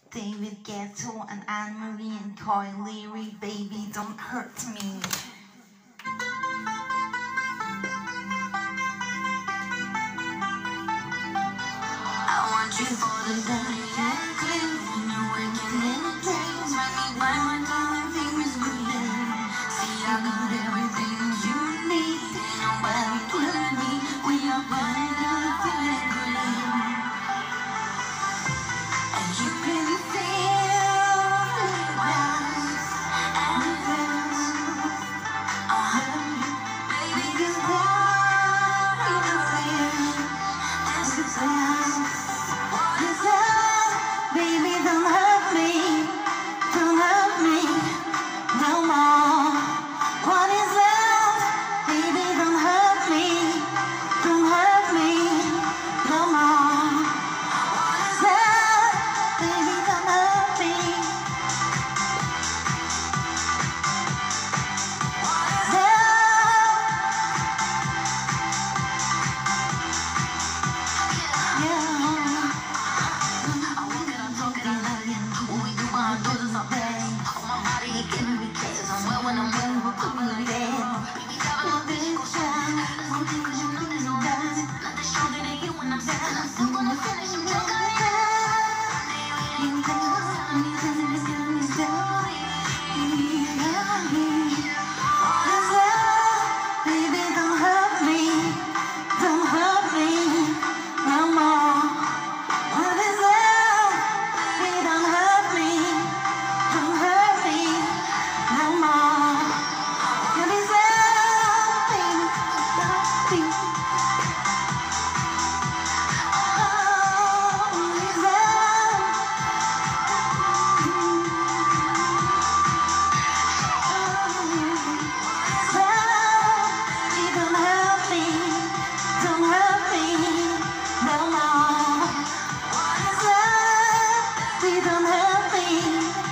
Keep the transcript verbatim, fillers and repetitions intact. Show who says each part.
Speaker 1: David Guetta and Anne-Marie and Kyle Leary, baby, don't hurt me. I want you for the day I clean. When you're waking in a dreams, make me buy my darling famous green. See, I got everything you need. Ain't nobody killing me. We are burning up feeling green. And you can feel the rise and feel uh-huh. Baby, you are in the wind. This is love. What is love? Baby, don't hurt me. Don't hurt me no more. What is love? Baby, don't hurt me. Don't hurt me no more. What is love? Baby, don't hurt me. What is love? Yeah. I walk it, I talk it, I love you. What we do behind doors is our thing. On my body, it giving me kisses. I'm well when I'm well, we're putting me down. Baby, never let me go down. Let's go deep, 'cause you know there's no doubt. Nothing stronger than you when I'm down. I'm still gonna finish your work. Baby, don't hurt me. Don't hurt me no more. What is love? Baby, don't hurt me. Don't hurt me no more. What is love? Baby, don't hurt me. Oh, what is love? Baby, don't hurt me. Don't hurt me no more. What is love? Baby, don't hurt me.